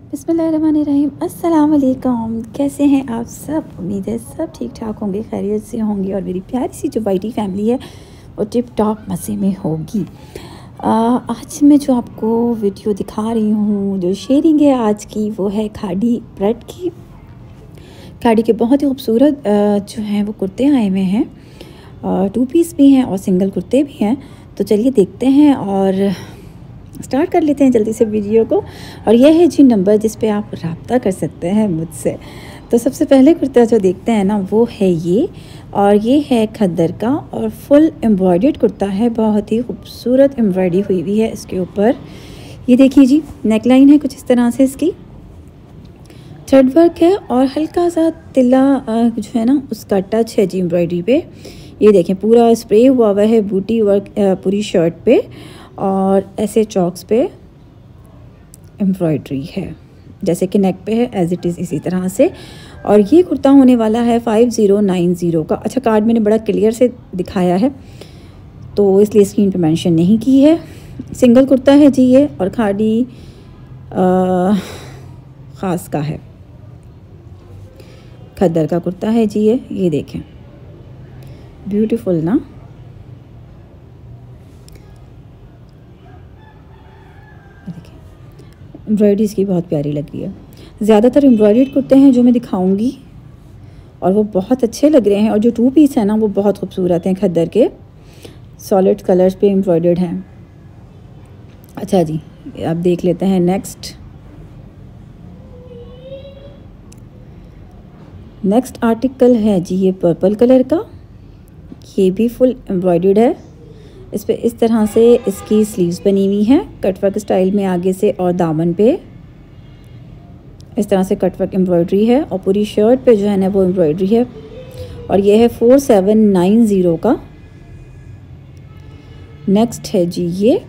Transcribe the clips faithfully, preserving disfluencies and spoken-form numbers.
बिस्मिल्लाहिर्रहमानिर्रहीम। अस्सलाम वालेकुम। कैसे हैं आप सब? उम्मीद है सब ठीक ठाक होंगे, खैरियत से होंगे और मेरी प्यारी सी जो वाइटी फैमिली है वो टिप टॉप मज़े में होगी। आ, आज मैं जो आपको वीडियो दिखा रही हूँ, जो शेयरिंग है आज की, वो है खाड़ी प्रिंट की। खाड़ी के बहुत ही खूबसूरत जो हैं वो कुर्ते आए हुए हैं, टू पीस भी हैं और सिंगल कुर्ते भी हैं। तो चलिए देखते हैं और स्टार्ट कर लेते हैं जल्दी से वीडियो को। और यह है जी नंबर जिस पे आप रब्ता कर सकते हैं मुझसे। तो सबसे पहले कुर्ता जो देखते हैं ना वो है ये, और ये है खद्दर का और फुल एम्ब्रॉयडर्ड कुर्ता है। बहुत ही खूबसूरत एम्ब्रॉयडरी हुई हुई है इसके ऊपर। ये देखिए जी, नेकलाइन है कुछ इस तरह से, इसकी थ्रेड वर्क है और हल्का सा तिला जो है ना उसका टच है जी एम्ब्रॉयडरी पे। ये देखें पूरा स्प्रे हुआ हुआ है बूटी वर्क पूरी शर्ट पे, और ऐसे चॉक्स पे एम्ब्रॉयडरी है जैसे कि नेक पे है एज इट इज़ इसी तरह से। और ये कुर्ता होने वाला है फाइव ज़ीरो नाइन ज़ीरो का। अच्छा, कार्ड मैंने बड़ा क्लियर से दिखाया है तो इसलिए स्क्रीन पे मेंशन नहीं की है। सिंगल कुर्ता है जी ये, और खाड़ी ख़ास का है, खद्दर का कुर्ता है जी ये। ये देखें, ब्यूटीफुल ना। एम्ब्रॉयडरी इसकी बहुत प्यारी लग रही है। ज़्यादातर एम्ब्रॉयडर्ड कुर्ते हैं जो मैं दिखाऊंगी और वो बहुत अच्छे लग रहे हैं। और जो टू पीस है ना वो बहुत खूबसूरत हैं, खद्दर के सॉलिड कलर्स पे एम्ब्रॉयडर्ड हैं। अच्छा जी, आप देख लेते हैं नेक्स्ट नेक्स्ट आर्टिकल है जी ये पर्पल कलर का। ये भी फुल एम्ब्रॉयडर्ड है। इस पे इस तरह से इसकी स्लीव्स बनी हुई हैं कटवर्क स्टाइल में आगे से, और दामन पे इस तरह से कटवर्क एम्ब्रॉयडरी है, और पूरी शर्ट पे जो है ना वो एम्ब्रॉयडरी है। और ये है फोर सेवन नाइन ज़ीरो का। नेक्स्ट है जी ये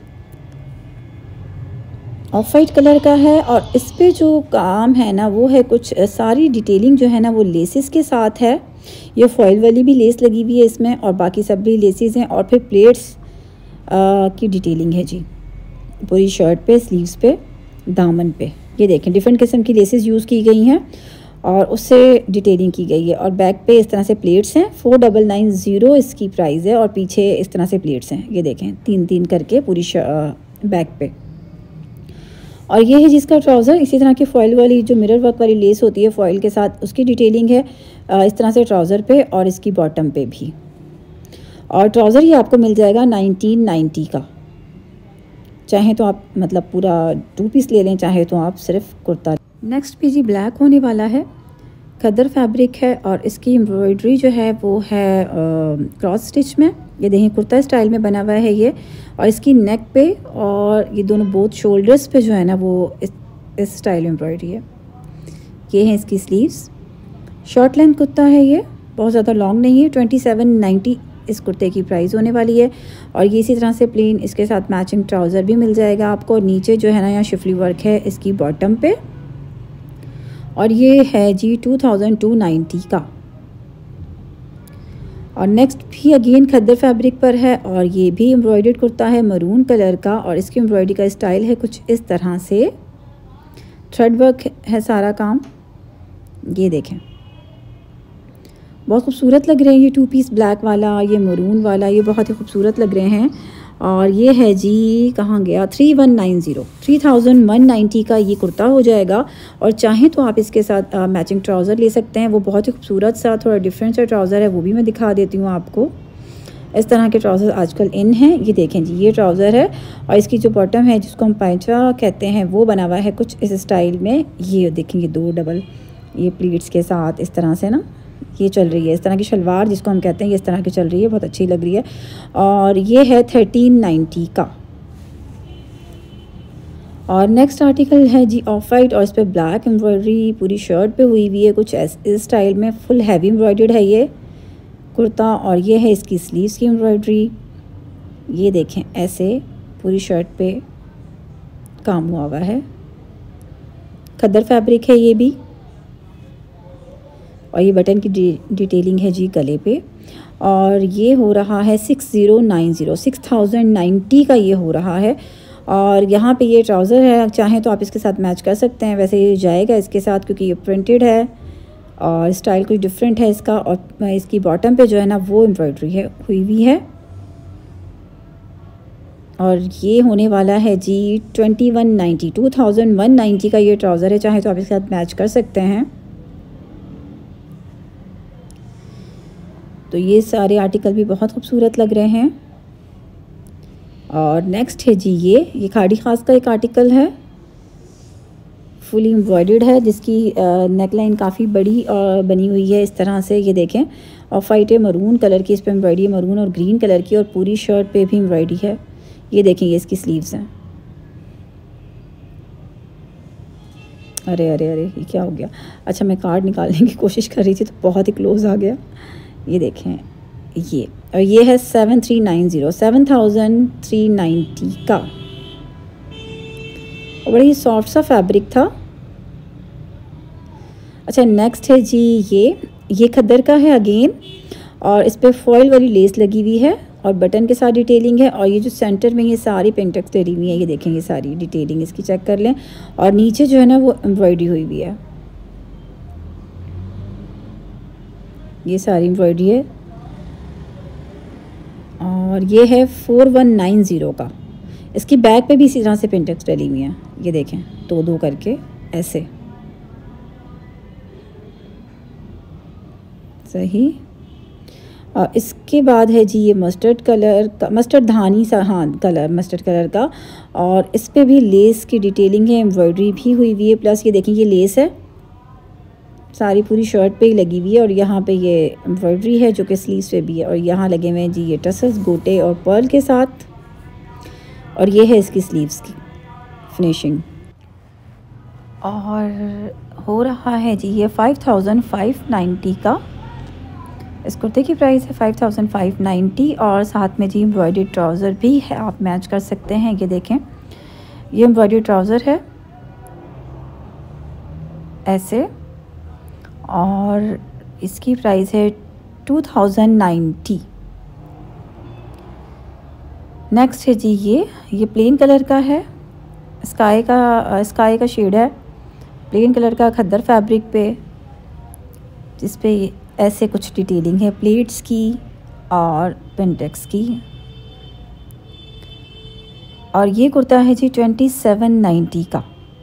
ऑफ वाइट कलर का है, और इस पे जो काम है ना वो है कुछ सारी डिटेलिंग जो है ना वो लेसेस के साथ है। ये फॉइल वाली भी लेस लगी हुई है इसमें, और बाकी सब भी लेसेस हैं। और फिर प्लेट्स आ, की डिटेलिंग है जी पूरी शर्ट पे, स्लीव्स पे, दामन पे। ये देखें डिफरेंट किस्म की लेसेस यूज़ की गई हैं और उससे डिटेलिंग की गई है। और बैक पे इस तरह से प्लेट्स हैं। फोर डबल नाइन ज़ीरो इसकी प्राइस है, और पीछे इस तरह से प्लेट्स हैं। ये देखें तीन तीन करके पूरी बैक पे। और ये है जिसका ट्राउज़र, इसी तरह की फॉइल वाली जो मिरर वर्क वाली लेस होती है फॉइल के साथ, उसकी डिटेलिंग है इस तरह से ट्राउज़र पे और इसकी बॉटम पे भी। और ट्राउज़र ये आपको मिल जाएगा नाइनटीन नाइन्टी का। चाहे तो आप मतलब पूरा टू पीस ले लें, चाहे तो आप सिर्फ कुर्ता। नेक्स्ट भी जी ब्लैक होने वाला है, खद्दर फैब्रिक है, और इसकी एम्ब्रॉयडरी जो है वो है क्रॉस स्टिच में। ये देखिए कुर्ता स्टाइल में बना हुआ है ये, और इसकी नेक पे और ये दोनों बोथ शोल्डर्स पे जो है ना वो इस इस स्टाइल एम्ब्रॉयडरी है। ये है इसकी स्लीव्स। शॉर्ट लेंथ कुर्ता है ये, बहुत ज़्यादा लॉन्ग नहीं है। ट्वेंटी सेवन नाइन्टी इस कुर्ते की प्राइस होने वाली है। और ये इसी तरह से प्लेन इसके साथ मैचिंग ट्राउज़र भी मिल जाएगा आपको। और नीचे जो है ना यहाँ शिफली वर्क है इसकी बॉटम पे। और ये है जी टू थाउजेंड टू नाइन्टी का। और नेक्स्ट भी अगेन खद्दर फैब्रिक पर है, और ये भी एम्ब्रॉयडर्ड कुर्ता है मरून कलर का। और इसकी एम्ब्रॉयडरी का स्टाइल है कुछ इस तरह से, थ्रेड वर्क है सारा काम। ये देखें बहुत खूबसूरत लग रहे हैं ये टू पीस, ब्लैक वाला, ये मरून वाला, ये बहुत ही खूबसूरत लग रहे हैं। और ये है जी कहाँ गया, three one nine zero three thousand one ninety का ये कुर्ता हो जाएगा। और चाहें तो आप इसके साथ आ, मैचिंग ट्राउज़र ले सकते हैं। वो बहुत ही खूबसूरत सा थोड़ा डिफरेंट सा ट्राउज़र है, वो भी मैं दिखा देती हूँ आपको। इस तरह के ट्राउज़र आजकल इन हैं। ये देखें जी ये ट्राउज़र है, और इसकी जो बॉटम है जिसको हम पैंचा कहते हैं वो बना हुआ है कुछ इस स्टाइल में। ये देखेंगे दो डबल ये प्लीट्स के साथ इस तरह से ना ये चल रही है। इस तरह की शलवार जिसको हम कहते हैं ये इस तरह की चल रही है, बहुत अच्छी लग रही है। और ये है थर्टीन नाइन्टी का। और नेक्स्ट आर्टिकल है जी ऑफ वाइट, और इस पर ब्लैक एम्ब्रॉयडरी पूरी शर्ट पे हुई हुई है कुछ इस स्टाइल में। फुल हैवी एम्ब्रॉयडर्ड है ये कुर्ता। और ये है इसकी स्लीव्स की एम्ब्रॉयडरी। ये देखें ऐसे पूरी शर्ट पे काम हुआ हुआ है। खद्दर फैब्रिक है ये भी, और ये बटन की डिटेलिंग है जी गले पे। और ये हो रहा है six zero nine zero six thousand ninety का ये हो रहा है। और यहाँ पे ये ट्राउज़र है, चाहें तो आप इसके साथ मैच कर सकते हैं। वैसे ये जाएगा इसके साथ क्योंकि ये प्रिंटेड है और स्टाइल कुछ डिफरेंट है इसका। और इसकी बॉटम पे जो है ना वो एम्ब्रॉयडरी है हुई हुई है। और ये होने वाला है जी twenty one ninety two thousand one ninety का ये ट्राउज़र है। चाहे तो आप इसके साथ मैच कर सकते हैं। तो ये सारे आर्टिकल भी बहुत खूबसूरत लग रहे हैं। और नेक्स्ट है जी ये ये खाड़ी खास का एक आर्टिकल है, फुली एम्ब्रॉयडर्ड है, जिसकी नेकलाइन काफ़ी बड़ी और बनी हुई है इस तरह से। ये देखें, और फाइट है मरून कलर की, इस पर एम्ब्रॉयडरी है मरून और ग्रीन कलर की, और पूरी शर्ट पे भी एम्ब्रॉयडरी है। ये देखें, ये इसकी स्लीव्स हैं। अरे अरे अरे ये क्या हो गया? अच्छा, मैं कार्ड निकालने की कोशिश कर रही थी तो बहुत ही क्लोज आ गया। ये देखें ये, और ये है seven three nine zero seven thousand three ninety का। और बड़ा ही सॉफ्ट सा फैब्रिक था। अच्छा, नेक्स्ट है जी ये ये खद्दर का है अगेन, और इस पर फॉइल वाली लेस लगी हुई है और बटन के साथ डिटेलिंग है। और ये जो सेंटर में ये सारी पेंटेक्स डली हुई है, ये देखें, ये सारी डिटेलिंग इसकी चेक कर लें। और नीचे जो है ना वो एम्ब्रॉयडरी हुई हुई है, ये सारी एम्ब्रॉयडरी है। और ये है फोर वन नाइन ज़ीरो का। इसकी बैक पे भी इसी तरह से पेंटेक्स डली हुई हैं, ये देखें, दो दो करके ऐसे। सही। और इसके बाद है जी ये मस्टर्ड कलर का, मस्टर्ड धानी सा, हाँ कलर मस्टर्ड कलर का। और इस पे भी लेस की डिटेलिंग है, एम्ब्रॉयडरी भी हुई हुई है। प्लस ये देखें, ये लेस है सारी पूरी शर्ट पे ही लगी हुई है। और यहाँ पे ये एम्ब्रॉयडरी है जो कि स्लीव्स पे भी है। और यहाँ लगे हुए हैं जी ये टसल्स गोटे और पर्ल के साथ। और ये है इसकी स्लीव्स की फिनिशिंग। और हो रहा है जी ये फाइव थाउजेंड फाइव नाइन्टी का। इस कुर्ते की प्राइस है फाइव थाउजेंड फाइव नाइन्टी। और साथ में जी एम्ब्रॉयडरी ट्राउज़र भी है, आप मैच कर सकते हैं। ये देखें, ये एम्ब्रॉयडरी ट्राउज़र है ऐसे, और इसकी प्राइस है टू थाउजेंड नाइन्टी। नेक्स्ट है जी ये ये प्लेन कलर का है, स्काई का स्काई का शेड है, प्लेन कलर का खद्दर फैब्रिक पे, जिस पे ऐसे कुछ डिटेलिंग है प्लेट्स की और पेंटेक्स की। और ये कुर्ता है जी ट्वेंटी सेवन नाइन्टी का।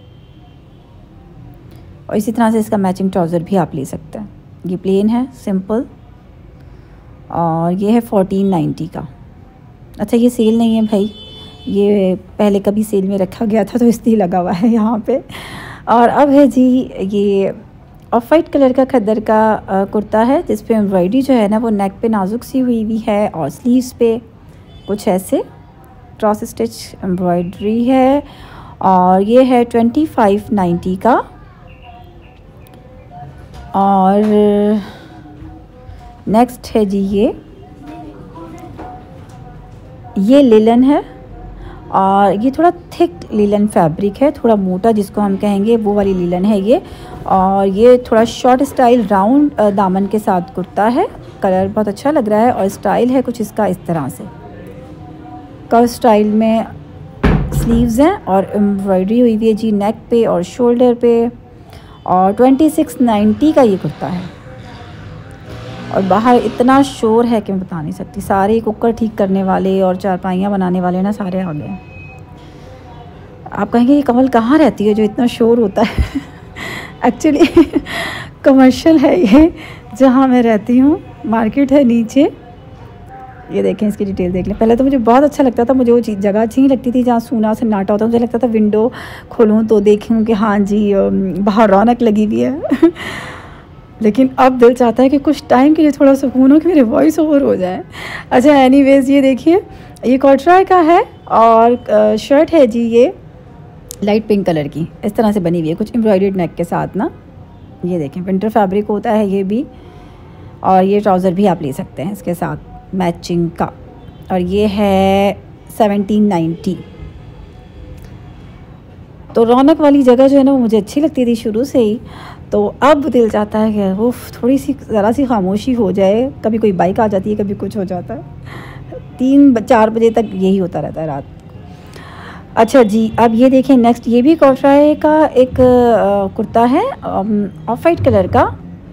और इसी तरह से इसका मैचिंग ट्राउज़र भी आप ले सकते हैं। ये प्लेन है सिंपल, और ये है फोर्टीन नाइन्टी का। अच्छा, ये सेल नहीं है भाई, ये पहले कभी सेल में रखा गया था तो इसलिए लगा हुआ है यहाँ पे। और अब है जी ये ऑफ वाइट कलर का खद्दर का कुर्ता है, जिस पे एम्ब्रॉयडरी जो है ना वो नेक पे नाजुक सी हुई हुई है, और स्लीव्स पे कुछ ऐसे क्रॉस स्टिच एम्ब्रॉयडरी है। और ये है ट्वेंटी फाइव नाइन्टी का। और नेक्स्ट है जी ये ये लिलन है, और ये थोड़ा थिक लिलन फैब्रिक है, थोड़ा मोटा जिसको हम कहेंगे वो वाली लिलन है ये। और ये थोड़ा शॉर्ट स्टाइल राउंड दामन के साथ कुर्ता है। कलर बहुत अच्छा लग रहा है, और स्टाइल है कुछ इसका इस तरह से कर्व स्टाइल में। स्लीव्स हैं और एम्ब्रॉयडरी हुई हुई है जी नेक पे और शोल्डर पे। और ट्वेंटी सिक्स नाइन्टी का ये कुर्ता है। और बाहर इतना शोर है कि मैं बता नहीं सकती, सारे कुकर ठीक करने वाले और चारपाइयाँ बनाने वाले ना सारे आ गए। आप कहेंगे ये कमल कहाँ रहती है जो इतना शोर होता है? एक्चुअली कमर्शियल है ये जहाँ मैं रहती हूँ, मार्केट है नीचे। ये देखें, इसकी डिटेल देख लें। पहले तो मुझे बहुत अच्छा लगता था, मुझे वो चीज़ जगह अच्छी लगती थी जहाँ सूना सन्नाटा होता। मुझे लगता था विंडो खोलूँ तो देखूँ कि हाँ जी बाहर रौनक लगी हुई है। लेकिन अब दिल चाहता है कि कुछ टाइम के लिए थोड़ा सुकून हो, कि मेरे वॉइस ओवर हो जाए। अच्छा, एनीवेज ये देखिए, ये कॉटराय का है, और शर्ट है जी ये लाइट पिंक कलर की, इस तरह से बनी हुई है, कुछ एम्ब्रॉयडर्ड नेक के साथ ना। ये देखें, विंटर फैब्रिक होता है ये भी। और ये ट्राउज़र भी आप ले सकते हैं इसके साथ मैचिंग का। और ये है सेवनटीन नाइन्टी। तो रौनक वाली जगह जो है ना वो मुझे अच्छी लगती थी शुरू से ही। तो अब दिल चाहता है कि वो थोड़ी सी ज़रा सी खामोशी हो जाए। कभी कोई बाइक आ जाती है, कभी कुछ हो जाता है। तीन चार बजे तक यही होता रहता है रात। अच्छा जी, अब ये देखें नेक्स्ट, ये भी कॉटराय का एक कुर्ता है ऑफ वाइट कलर का,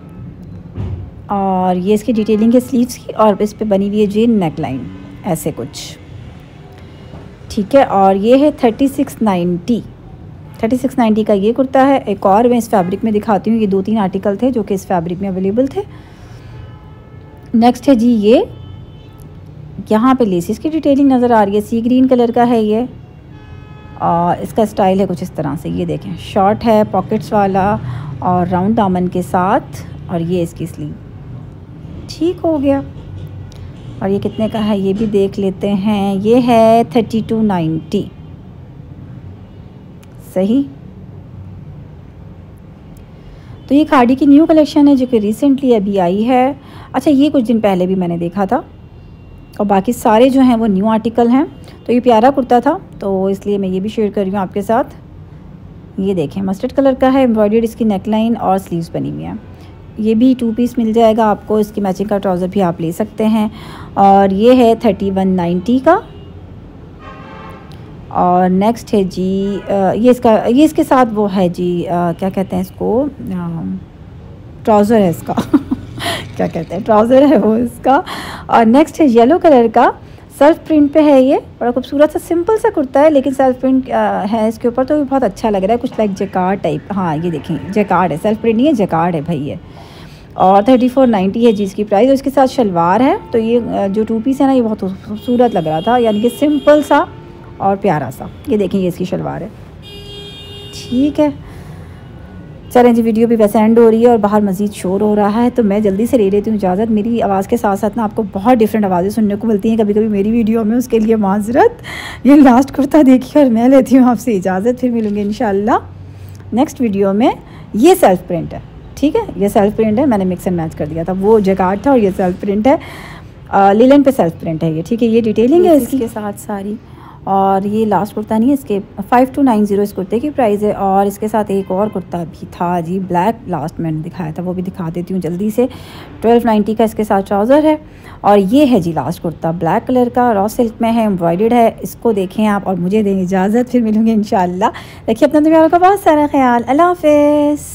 और ये इसकी डिटेलिंग है स्लीव्स की, और इस पे बनी हुई है जी नेक लाइन ऐसे कुछ, ठीक है। और ये है thirty six ninety thirty six ninety का ये कुर्ता है। एक और मैं इस फैब्रिक में दिखाती हूँ, ये दो तीन आर्टिकल थे जो कि इस फैब्रिक में अवेलेबल थे। नेक्स्ट है जी, ये यहाँ पे लेसिस की डिटेलिंग नज़र आ रही है, सी ग्रीन कलर का है ये, और इसका स्टाइल है कुछ इस तरह से, ये देखें शॉर्ट है पॉकेट्स वाला और राउंड दामन के साथ, और ये इसकी स्लीव, ठीक हो गया। और ये कितने का है ये भी देख लेते हैं, ये है थर्टी टू नाइन्टी, सही। तो ये खाड़ी की न्यू कलेक्शन है जो कि रिसेंटली अभी आई है। अच्छा, ये कुछ दिन पहले भी मैंने देखा था, और बाकी सारे जो हैं वो न्यू आर्टिकल हैं। तो ये प्यारा कुर्ता था तो इसलिए मैं ये भी शेयर कर रही हूँ आपके साथ। ये देखें मस्टर्ड कलर का है, एम्ब्रॉयडर्ड इसकी नेकलाइन और स्लीव्स बनी हुई हैं। ये भी टू पीस मिल जाएगा आपको, इसकी मैचिंग का ट्राउज़र भी आप ले सकते हैं। और ये है थर्टी वन नाइन्टी का। और नेक्स्ट है जी, ये इसका ये इसके साथ वो है जी, आ, क्या कहते हैं इसको, ट्राउज़र है इसका क्या कहते हैं, ट्राउज़र है वो इसका। और नेक्स्ट है येलो कलर का, सेल्फ प्रिंट पे है, ये बड़ा खूबसूरत सा सिंपल सा कुर्ता है लेकिन सेल्फ प्रिंट है इसके ऊपर, तो ये बहुत अच्छा लग रहा है, कुछ लाइक जैकार्ड टाइप। हाँ ये देखें जैकार्ड है, सेल्फ प्रिंट नहीं है, जैकार्ड है भाई ये। और थर्टी फोर नाइन्टी है जी इसकी प्राइस, और इसके साथ शलवार है। तो ये जो टू पीस है ना, ये बहुत खूबसूरत लग रहा था, यानी कि सिंपल सा और प्यारा सा। ये देखें ये इसकी शलवार है, ठीक है। चलें जी, वीडियो भी वैसे एंड हो रही है और बाहर मज़ीद शोर हो रहा है, तो मैं जल्दी से ले लेती हूँ इजाज़त। मेरी आवाज़ के साथ साथ ना आपको बहुत डिफरेंट आवाज़ें सुनने को मिलती हैं कभी कभी मेरी वीडियो में, उसके लिए माजरत। ये लास्ट कुर्ता देखिए और मैं लेती हूँ आपसे इजाज़त, फिर मिलूँगी इंशाल्लाह नेक्स्ट वीडियो में। ये सेल्फ प्रिंट है, ठीक है, ये सेल्फ प्रिंट है, मैंने मिक्स एंड मैच कर दिया था, वो जैकार्ड था और ये सेल्फ प्रिंट है, लिलन पे सेल्फ प्रिंट है ये, ठीक है। ये डिटेलिंग है इसके साथ सारी। और ये लास्ट कुर्ता नहीं है, इसके फाइव टू नाइन ज़ीरो इस कुर्ते की प्राइस है। और इसके साथ एक और कुर्ता भी था जी ब्लैक, लास्ट मैंने दिखाया था, वो भी दिखा देती हूँ जल्दी से। ट्वेल्व नाइन्टी का इसके साथ ट्राउज़र है। और ये है जी लास्ट कुर्ता ब्लैक कलर का, रॉ सिल्क में है, एम्ब्रॉयडर्ड है। इसको देखें आप और मुझे दें इजाज़त, फिर मिलूँगी इंशाल्लाह। रखिए अपना दुनिया का बहुत सारा ख्याल, अल्लाह हाफ़िज़।